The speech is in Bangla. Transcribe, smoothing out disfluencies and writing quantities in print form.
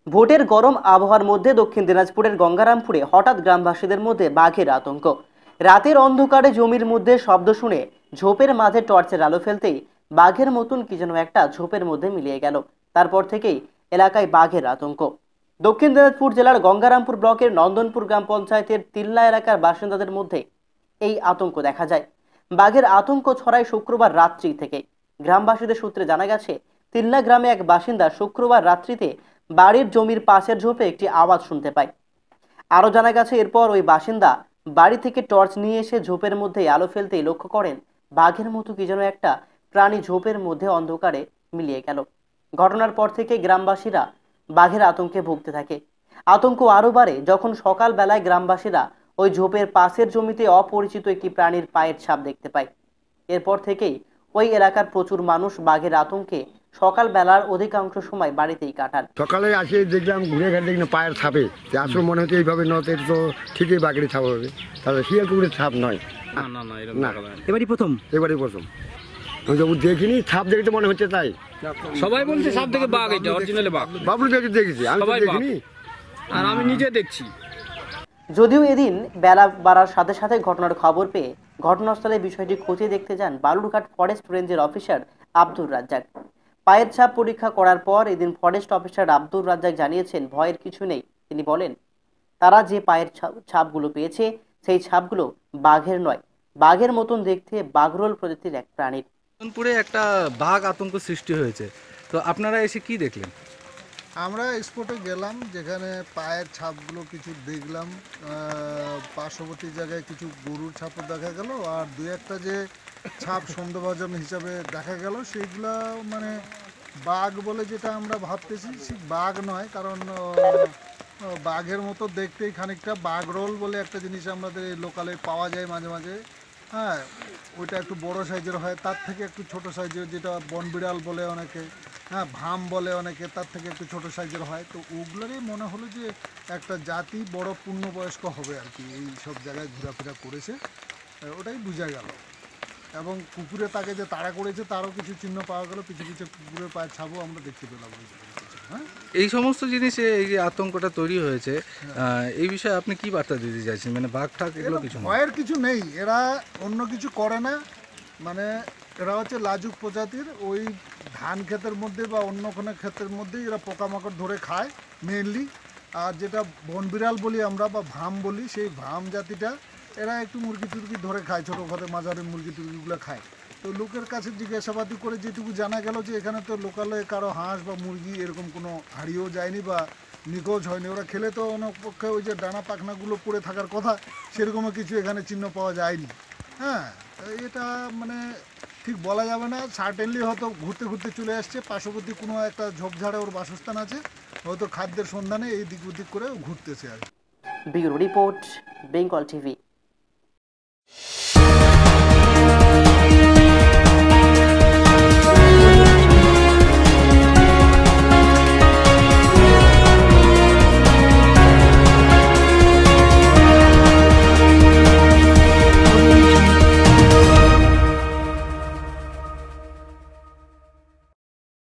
ভোটের গরম আবহাওয়ার মধ্যে দক্ষিণ দিনাজপুরের গঙ্গারামপুরে হঠাৎ গ্রামবাসীদের মধ্যে বাঘের আতঙ্ক। রাতের অন্ধকারে জমির মধ্যে শব্দ শুনে ঝোপের মাঝে টর্চের আলো ফেলতেই বাঘের মতন কি যেন একটা ঝোপের মধ্যে মিলিয়ে গেল। তারপর থেকেই এলাকায় বাঘের আতঙ্ক। দক্ষিণ দিনাজপুর জেলার গঙ্গারামপুর ব্লকের নন্দনপুর গ্রাম পঞ্চায়েতের তিল্লা এলাকার বাসিন্দাদের মধ্যে এই আতঙ্ক দেখা যায়। বাঘের আতঙ্ক ছড়ায় শুক্রবার রাত্রি থেকে। গ্রামবাসীদের সূত্রে জানা গেছে, তিল্লা গ্রামে এক বাসিন্দা শুক্রবার রাত্রিতে বাড়ির জমির পাশের ঝোপে একটি আওয়াজ শুনতে পায়। আরো জানা গেছে, এরপর ওই বাসিন্দা বাড়ি থেকে টর্চ নিয়ে এসে ঝোপের মধ্যে আলো ফেলতেই লক্ষ্য করেন বাঘের মতো কি যেন একটা প্রাণী ঝোপের মধ্যে অন্ধকারে মিলিয়ে গেল। ঘটনার পর থেকে গ্রামবাসীরা বাঘের আতঙ্কে ভুগতে থাকে। আতঙ্ক আরো বাড়ে যখন সকাল বেলায় গ্রামবাসীরা ওই ঝোপের পাশের জমিতে অপরিচিত একটি প্রাণীর পায়ের ছাপ দেখতে পায়। এরপর থেকেই ওই এলাকার প্রচুর মানুষ বাঘের আতঙ্কে সকাল বেলার অধিকাংশ সময় বাড়িতেই কাটান। সকালে আসে দেখলাম ঘুরে ঘাটে দেখলাম পায়ের ছাপে, আসলে মনে হচ্ছে এইভাবে নয় তো ঠিকই বাঘের ছাপ হবে, তাহলে শিয়াল কুকুরের ছাপ নয়। না, এবারই প্রথম। আমি যখন দেখিনি, ছাপ দেখে তো মনে হচ্ছে তাই। সবাই বলছে সাপ থেকে বাঘ, এটা অরিজিনাল বাঘ। বাবলু দেখেছি, আমি তো দেখিনি, আর আমি নিজে দেখছি। যদিও এদিন বেলা বাড়ার সাথে সাথে ঘটনার খবর পেয়ে ঘটনাস্থলে বিষয়টি খতিয়ে দেখতে যান বালুরঘাট ফরেস্ট রেঞ্জের অফিসার আব্দুর রাজ্জাক। পায়ের ছাপ পরীক্ষা করার পর এদিন ফরেস্ট অফিসার আব্দুর রাজ্জাক জানিয়েছেন ভয়ের কিছু নেই। তিনি বলেন, তারা যে পায়ের ছাপগুলো পেয়েছে সেই ছাপগুলো বাঘের নয়, বাঘের মতন দেখতে বাঘরোল প্রজাতির এক প্রাণীর। নন্দনপুরে একটা বাঘ আতঙ্ক সৃষ্টি হয়েছে, তো আপনারা এসে কি দেখলেন? আমরা স্পটে গেলাম, যেখানে পায়ের ছাপগুলো কিছু দেখলাম, পার্শ্ববর্তী জায়গায় কিছু গরুর ছাপও দেখা গেল, আর দুই একটা যে ছাপ সন্দেহভাজন হিসাবে দেখা গেল সেইগুলো মানে বাঘ বলে যেটা আমরা ভাবতেছি ঠিক বাঘ নয়, কারণ বাঘের মতো দেখতেই খানিকটা বাঘ রোল বলে একটা জিনিস আমাদের লোকালে পাওয়া যায় মাঝে মাঝে। হ্যাঁ, ওইটা একটু বড় সাইজের হয়, তার থেকে একটু ছোট সাইজের যেটা বনবিড়াল বলে অনেকে, হ্যাঁ ভাম বলে অনেকে, তার থেকে একটু ছোট সাইজের হয়। তো ওগুলোরই মনে হলো যে একটা জাতি বড় পূর্ণবয়স্ক হবে আর কি, এই সব জায়গায় ঘোরাফেরা করেছে, ওটাই বোঝা গেল। এবং কুকুরে তাকে যে তাড়া করেছে তারও কিছু চিহ্ন পাওয়া গেল, কিছু কিছু কুকুরের পায়ের ছাপও আমরা দেখতে পেলাম। হ্যাঁ, এই সমস্ত জিনিসে এই যে আতঙ্কটা তৈরি হয়েছে, এই বিষয়ে আপনি কি বার্তা দিতে চাইছেন? মানে বাঘ ঠাক এগুলো কিছু না, ভয়ের কিছু নেই, এরা অন্য কিছু করে না, মানে এরা হচ্ছে লাজুক প্রজাতির। ওই ধান ক্ষেতের মধ্যে বা অন্য কোনো ক্ষেতের মধ্যেই এরা পোকামাকড় ধরে খায় মেনলি। আর যেটা বনবিড়াল বলি আমরা বা ভাম বলি, সেই ভাম জাতিটা এরা একটু মুরগি টুরগি ধরে খায়, ছোটো খাটো মাঝারি মুরগি টুরগিগুলো খায়। তো লোকের কাছে জিজ্ঞাসাবাদি করে যেটুকু জানা গেল যে এখানে তো লোকালে কারো হাঁস বা মুরগি এরকম কোনো হারিয়েও যায়নি বা নিখোঁজ হয়নি। ওরা খেলে তো অনেক পক্ষে ওই যে ডানা পাখনাগুলো পড়ে থাকার কথা, সেরকমও কিছু এখানে চিহ্ন পাওয়া যায়নি। হ্যাঁ, এটা মানে ঠিক বলা যাবে না, সার্টেনলি হয়তো ঘুরতে ঘুরতে চলে আসছে, পার্শ্ববর্তী কোনো একটা ঝোপঝাড়ে ওর বাসস্থান আছে, হয়তো খাদ্যের সন্ধানে এই দিক ওদিক করে ঘুরতেছে আর কি। Bureau report, Bengal TV.